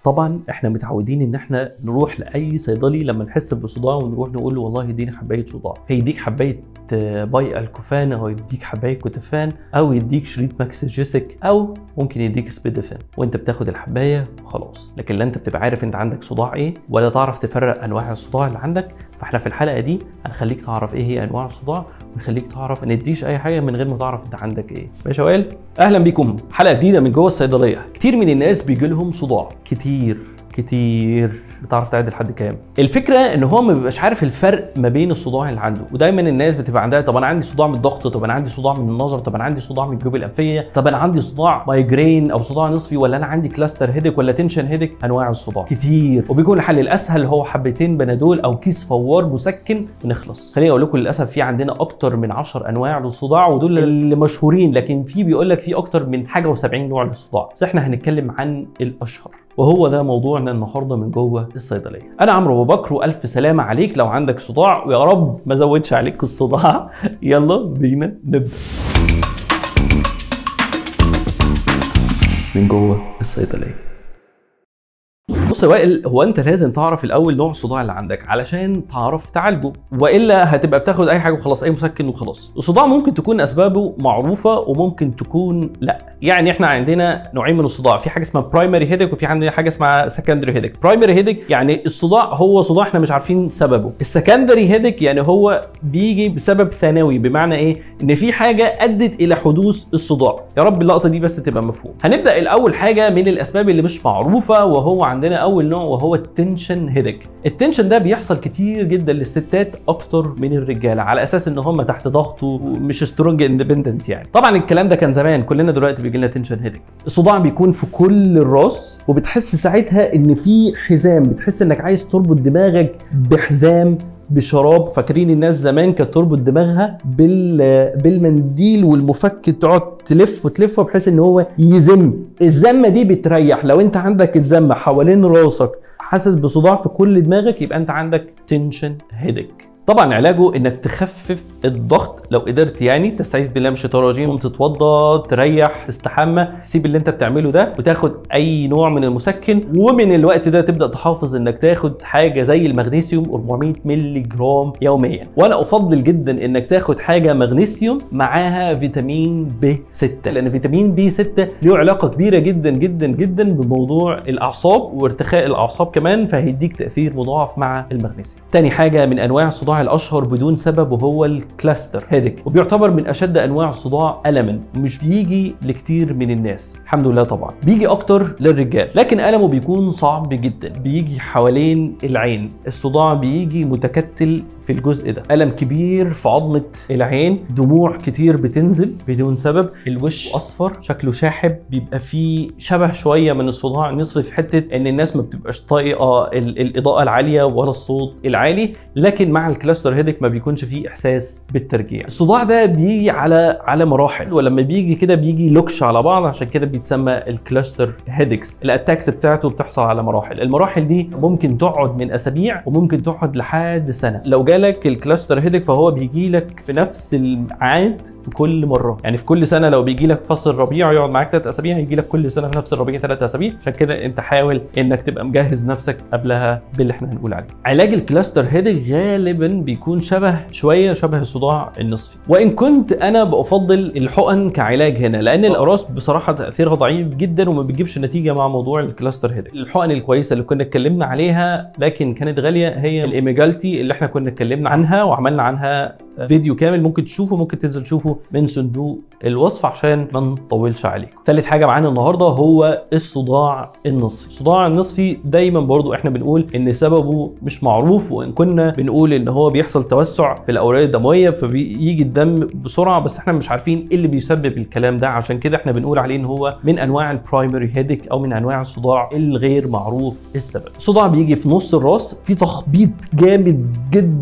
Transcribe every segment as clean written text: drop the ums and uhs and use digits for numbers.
طبعا احنا متعودين ان احنا نروح لاي صيدلي لما نحس بصداع ونروح نقول له والله اديني حبايه صداع، فيديك حبايه باي الكوفان او يديك حبايه كوتافان او يديك شريط ماكسجيسيك او ممكن يديك سبيدافين وانت بتاخد الحبايه وخلاص. لكن لا انت بتبقى عارف انت عندك صداع ايه ولا تعرف تفرق انواع الصداع اللي عندك. فاحنا في الحلقه دي هنخليك تعرف ايه هي انواع الصداع ونخليك تعرف ان نديش اي حاجه من غير ما تعرف انت عندك ايه. ماشي يا وائل؟ اهلا بيكم حلقه جديده من جوه الصيدليه. كتير من الناس بيجي لهم صداع كتير. بتعرف تعد لحد كام؟ الفكره ان هو ما بيبقاش عارف الفرق ما بين الصداع اللي عنده، ودايما الناس بتبقى عندها طب انا عندي صداع من الضغط، طب انا عندي صداع من النظر، طب انا عندي صداع من الجيوب الانفيه، طب انا عندي صداع مايجرين او صداع نصفي، ولا انا عندي كلاستر هيدك ولا تنشن هيدك. انواع الصداع كتير وبيكون الحل الاسهل هو حبتين بنادول او كيس فوار مسكن ونخلص. خليني اقول لكم للاسف في عندنا اكتر من 10 انواع للصداع ودول اللي مشهورين، لكن في بيقول لك في اكتر من حاجه و70 نوع للصداع، بس احنا هنتكلم عن الاشهر وهو ده موضوعنا النهارده من جوه الصيدليه. انا عمرو ابو بكر والف سلامه عليك لو عندك صداع، ويا رب ما زودش عليك الصداع. يلا بينا نبدا من جوه الصيدليه. بص يا وائل، هو انت لازم تعرف الاول نوع الصداع اللي عندك علشان تعرف تعالجه، والا هتبقى بتاخد اي حاجه وخلاص، اي مسكن وخلاص. الصداع ممكن تكون اسبابه معروفه وممكن تكون لا. يعني احنا عندنا نوعين من الصداع، في حاجه اسمها برايمري هيدك وفي عندنا حاجه اسمها سكندري هيدك. برايمري هيدك يعني الصداع هو صداع احنا مش عارفين سببه. السكندري هيدك يعني هو بيجي بسبب ثانوي، بمعنى ايه؟ ان في حاجه ادت الى حدوث الصداع. يا رب اللقطه دي بس تبقى مفهوم. هنبدا الاول حاجه من الاسباب اللي مش معروفه، وهو عندنا اول نوع وهو التنشن هيدك. التنشن ده بيحصل كتير جدا للستات اكتر من الرجاله، على اساس ان هم تحت ضغط ومش سترونج اندبندنت. يعني طبعا الكلام ده كان زمان، كلنا دلوقتي بيجي لنا تنشن هيدك. الصداع بيكون في كل الراس، وبتحس ساعتها ان في حزام، بتحس انك عايز تربط دماغك بحزام بشراب. فاكرين الناس زمان كانت تربط دماغها بالمنديل والمفك، تقعد تلف وتلف بحيث ان هو يزم. الزمه دي بتريح. لو انت عندك الزمه حوالين راسك حاسس بصداع في كل دماغك يبقى انت عندك تنشن هيدك. طبعا علاجه انك تخفف الضغط لو قدرت، يعني تستعيذ بالله من الشيطان الرجيم، تتوضى، تريح، تستحمى، تسيب اللي انت بتعمله ده وتاخد اي نوع من المسكن. ومن الوقت ده تبدا تحافظ انك تاخد حاجه زي المغنيسيوم 400 مللي جرام يوميا. وانا افضل جدا انك تاخد حاجه مغنيسيوم معاها فيتامين B6، لان فيتامين B6 له علاقه كبيره جدا جدا جدا بموضوع الاعصاب وارتخاء الاعصاب كمان، فهيديك تاثير مضاعف مع المغنيسيوم. تاني حاجه من انواع الصداع الاشهر بدون سبب وهو الكلاستر هيدك، وبيعتبر من اشد انواع الصداع الما، ومش بيجي لكتير من الناس الحمد لله. طبعا بيجي اكتر للرجال، لكن المه بيكون صعب جدا. بيجي حوالين العين. الصداع بيجي متكتل في الجزء ده، الم كبير في عظمه العين، دموع كتير بتنزل بدون سبب، الوش اصفر شكله شاحب، بيبقى فيه شبه شويه من الصداع النصفي في حته ان الناس ما بتبقاش طايقه الاضاءه العاليه ولا الصوت العالي. لكن مع الكلاستر هيدك ما بيكونش فيه احساس بالترجيع. الصداع ده بيجي على مراحل، ولما بيجي كده بيجي لوكش على بعض، عشان كده بيتسمى الكلاستر هيدكس. الاتاكس بتاعته بتحصل على مراحل. المراحل دي ممكن تقعد من اسابيع وممكن تقعد لحد سنه. لو جالك الكلاستر هيدك فهو بيجي لك في نفس الميعاد في كل مره، يعني في كل سنه. لو بيجي لك فصل الربيع يقعد معاك 3 اسابيع، يجي لك كل سنه في نفس الربيع 3 اسابيع. عشان كده انت حاول انك تبقى مجهز نفسك قبلها باللي احنا هنقول عليه. علاج الكلاستر هيدك غالبا بيكون شويه شبه الصداع النصفي، وان كنت انا بفضل الحقن كعلاج هنا، لان الاقراص بصراحه تاثيرها ضعيف جدا وما بتجيبش نتيجه مع موضوع الكلاستر هيدك. الحقن الكويسه اللي كنا اتكلمنا عليها لكن كانت غاليه هي الايميجالتي، اللي احنا كنا اتكلمنا عنها وعملنا عنها فيديو كامل، ممكن تشوفه، ممكن تنزل تشوفه من صندوق الوصف عشان ما نطولش عليكم. ثالث حاجه معانا النهارده هو الصداع النصفي. الصداع النصفي دايما برضو احنا بنقول ان سببه مش معروف، وان كنا بنقول ان هو بيحصل توسع في الاوعيه الدمويه فبيجي الدم بسرعه، بس احنا مش عارفين ايه اللي بيسبب الكلام ده. عشان كده احنا بنقول عليه ان هو من انواع البرايمري هيدك او من انواع الصداع الغير معروف السبب. الصداع بيجي في نص الراس، في تخبيط جامد جدا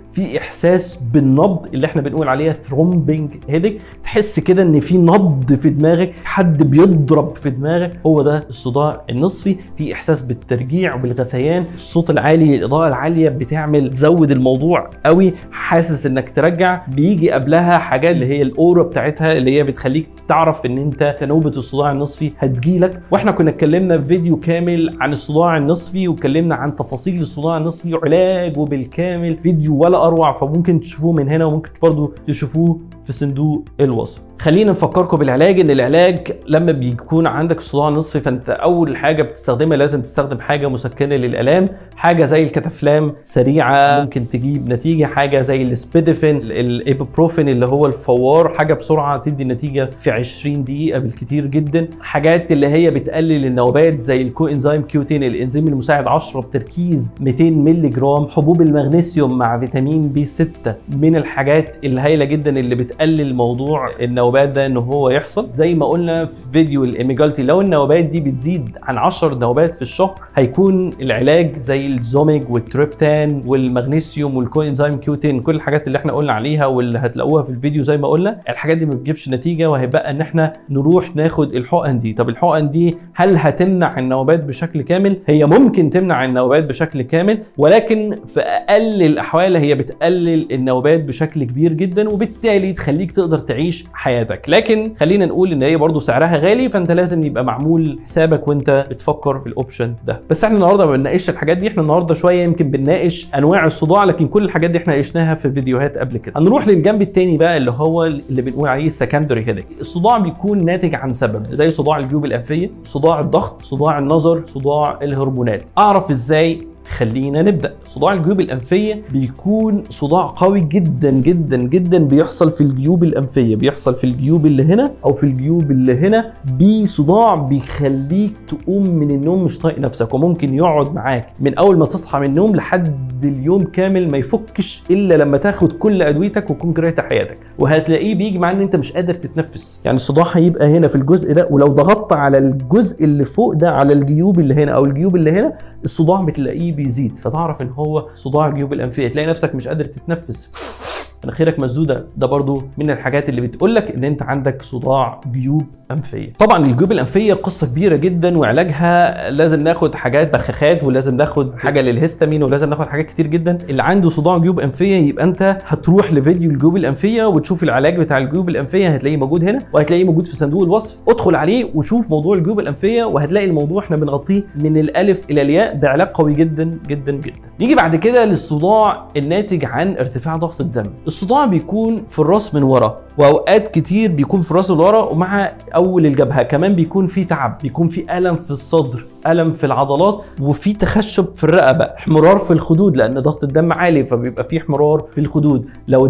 في احساس بالنبض اللي احنا بنقول عليها ثرومبنج هيدك، تحس كده ان في نبض في دماغك، حد بيضرب في دماغك، هو ده الصداع النصفي. في احساس بالترجيع وبالغثيان، الصوت العالي، الاضاءه العاليه بتعمل تزود الموضوع قوي، حاسس انك ترجع. بيجي قبلها حاجات اللي هي الاورا بتاعتها اللي هي بتخليك تعرف ان انت نوبه الصداع النصفي هتجيلك. واحنا كنا اتكلمنا في فيديو كامل عن الصداع النصفي واتكلمنا عن تفاصيل الصداع النصفي وعلاجه بالكامل، فيديو ولا اروع، فممكن تشوفوه من هنا وممكن برضه تشوفوه في صندوق الوصف. خلينا نفكركم بالعلاج. ان العلاج لما بيكون عندك صداع نصفي فانت اول حاجه بتستخدمها لازم تستخدم حاجه مسكنه للالام، حاجه زي الكتافلام سريعه ممكن تجيب نتيجه، حاجه زي السبيديفين، الايبوبروفين اللي هو الفوار، حاجه بسرعه تدي نتيجه في 20 دقيقه بالكتير جدا. حاجات اللي هي بتقلل النوبات زي الكو انزيم كيوتين، الانزيم المساعد 10 بتركيز 200 مللي جرام. حبوب المغنيسيوم مع فيتامين بي 6 من الحاجات الهائله جدا اللي بتقلل موضوع النوبات ده ان هو يحصل. زي ما قلنا في فيديو الايميجالتي، لو النوبات دي بتزيد عن 10 نوبات في الشهر هيكون العلاج زي الزوميج والتريبتان والمغنيسيوم والكو انزيم كيوتين، كل الحاجات اللي احنا قلنا عليها واللي هتلاقوها في الفيديو. زي ما قلنا الحاجات دي ما بتجيبش نتيجه، وهيبقى ان احنا نروح ناخد الحقن دي. طب الحقن دي هل هتمنع النوبات بشكل كامل؟ هي ممكن تمنع النوبات بشكل كامل، ولكن في اقل الاحوال هي بتقلل النوبات بشكل كبير جدا، وبالتالي تخليك تقدر تعيش حياتك. لكن خلينا نقول ان هي برضو سعرها غالي، فانت لازم يبقى معمول حسابك وانت بتفكر في الاوبشن ده. بس احنا النهارده ما بنناقش الحاجات دي، احنا النهارده شويه يمكن بنناقش انواع الصداع، لكن كل الحاجات دي احنا ناقشناها في فيديوهات قبل كده. هنروح للجنب الثاني بقى اللي هو اللي بنقول عليه السكندري هيدك. الصداع بيكون ناتج عن سبب زي صداع الجيوب الانفيه، صداع الضغط، صداع النظر، صداع الهرمونات. اعرف ازاي؟ خلينا نبدأ. صداع الجيوب الأنفية بيكون صداع قوي جدا جدا جدا، بيحصل في الجيوب الأنفية، بيحصل في الجيوب اللي هنا أو في الجيوب اللي هنا. صداع بيخليك تقوم من النوم مش طايق نفسك، وممكن يقعد معاك من أول ما تصحى من النوم لحد اليوم كامل ما يفكش إلا لما تاخد كل أدويتك وتكون كرهت حياتك. وهتلاقيه بيجي مع إن أنت مش قادر تتنفس. يعني الصداع هيبقى هنا في الجزء ده، ولو ضغطت على الجزء اللي فوق ده على الجيوب اللي هنا أو الجيوب اللي هنا الصداع بتلاقيه بيزيد، فتعرف ان هو صداع الجيوب الانفيه. تلاقي نفسك مش قادر تتنفس، مناخيرك مسدوده، ده برضو من الحاجات اللي بتقول لك ان انت عندك صداع جيوب انفيه. طبعا الجيوب الانفيه قصه كبيره جدا، وعلاجها لازم ناخد حاجات بخاخات، ولازم ناخد حاجه للهستامين، ولازم ناخد حاجات كتير جدا. اللي عنده صداع جيوب انفيه يبقى انت هتروح لفيديو الجيوب الانفيه وتشوف العلاج بتاع الجيوب الانفيه، هتلاقيه موجود هنا وهتلاقيه موجود في صندوق الوصف. ادخل عليه وشوف موضوع الجيوب الانفيه، وهتلاقي الموضوع احنا بنغطيه من الالف الى الياء بعلاج قوي جدا جدا جدا. نيجي بعد كده للصداع الناتج عن ارتفاع ضغط الدم. الصداع بيكون في الراس من ورا، واوقات كتير بيكون في الراس من ورا ومع اول الجبهه. كمان بيكون في تعب، بيكون في الم في الصدر، الم في العضلات، وفي تخشب في الرقبه، احمرار في الخدود لان ضغط الدم عالي فبيبقى في احمرار في الخدود. لو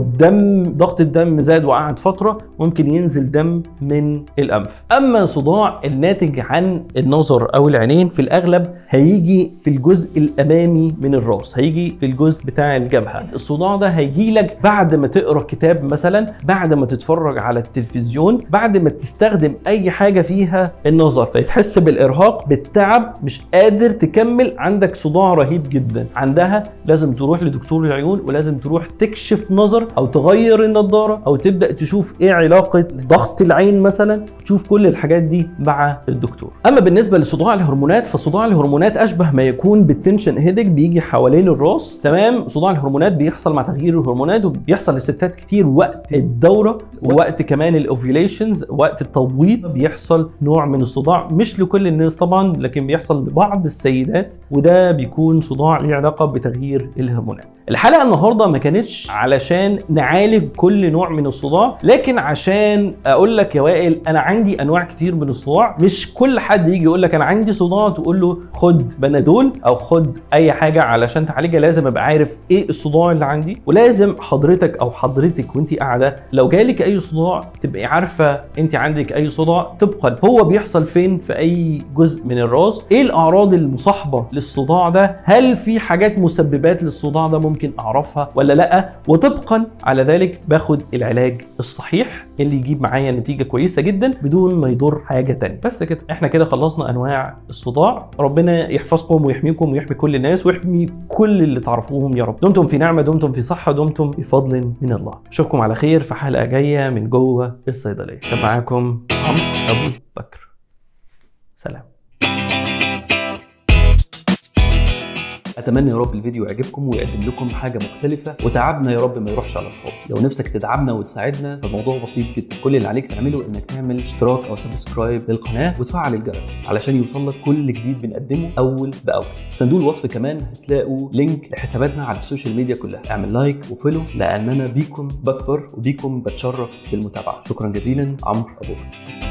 ضغط الدم زاد وقعد فتره ممكن ينزل دم من الانف. اما صداع الناتج عن النظر او العينين في الاغلب هيجي في الجزء الامامي من الراس، هيجي في الجزء بتاع الجبهه. الصداع ده هيجي لك بعد ما تقرا كتاب مثلا، بعد ما تتفرج على التلفزيون، بعد ما تستخدم اي حاجه فيها النظر، فتحس بالارهاق بالتعب، مش قادر تكمل، عندك صداع رهيب جدا. عندها لازم تروح لدكتور العيون، ولازم تروح تكشف نظر او تغير النضاره او تبدا تشوف ايه علاقه ضغط العين مثلا، تشوف كل الحاجات دي مع الدكتور. اما بالنسبه لصداع الهرمونات فصداع الهرمونات اشبه ما يكون بالتنشن هيدك، بيجي حوالين الراس. تمام. صداع الهرمونات بيحصل مع تغيير الهرمونات، وبيحصل للستات كتير وقت الدوره، ووقت كمان الاوفيوليشنز، وقت التبويض بيحصل نوع من الصداع، مش لكل الناس طبعا لكن بيحصل لبعض السيدات، وده بيكون صداع له علاقه بتغيير الهرمونات. الحلقه النهارده ما كانتش علشان نعالج كل نوع من الصداع، لكن عشان اقول لك يا وائل انا عندي انواع كتير من الصداع. مش كل حد يجي يقول لك انا عندي صداع تقول له خد بنادول او خد اي حاجه علشان تعالجها. لازم ابقى عارف ايه الصداع اللي عندي، ولازم حضرتك او حضرتك وانت قاعده لو جالك اي صداع تبقي عارفه انت عندك اي صداع طبقا هو بيحصل فين في اي جزء من الراس خلاص ايه الاعراض المصاحبه للصداع ده، هل في حاجات مسببات للصداع ده ممكن اعرفها ولا لا، وطبقا على ذلك باخد العلاج الصحيح اللي يجيب معايا نتيجه كويسه جدا بدون ما يضر حاجه تانية. بس كده احنا كده خلصنا انواع الصداع. ربنا يحفظكم ويحميكم ويحمي كل الناس ويحمي كل اللي تعرفوهم يا رب. دمتم في نعمه، دمتم في صحه، دمتم بفضل من الله. اشوفكم على خير في حلقه جايه من جوه الصيدليه. كان معاكم عمرو ابو بكر. سلام. اتمنى يا رب الفيديو يعجبكم ويقدم لكم حاجه مختلفه، وتعبنا يا رب ما يروحش على الفاضي. لو نفسك تدعمنا وتساعدنا فالموضوع بسيط جدا، كل اللي عليك تعمله انك تعمل اشتراك او سبسكرايب للقناه وتفعل الجرس علشان يوصلك كل جديد بنقدمه اول باول. في صندوق الوصف كمان هتلاقوا لينك لحساباتنا على السوشيال ميديا كلها. اعمل لايك وفولو لاننا بيكم بكبر وبيكم بتشرف بالمتابعه. شكرا جزيلا. عمرو ابو بكر.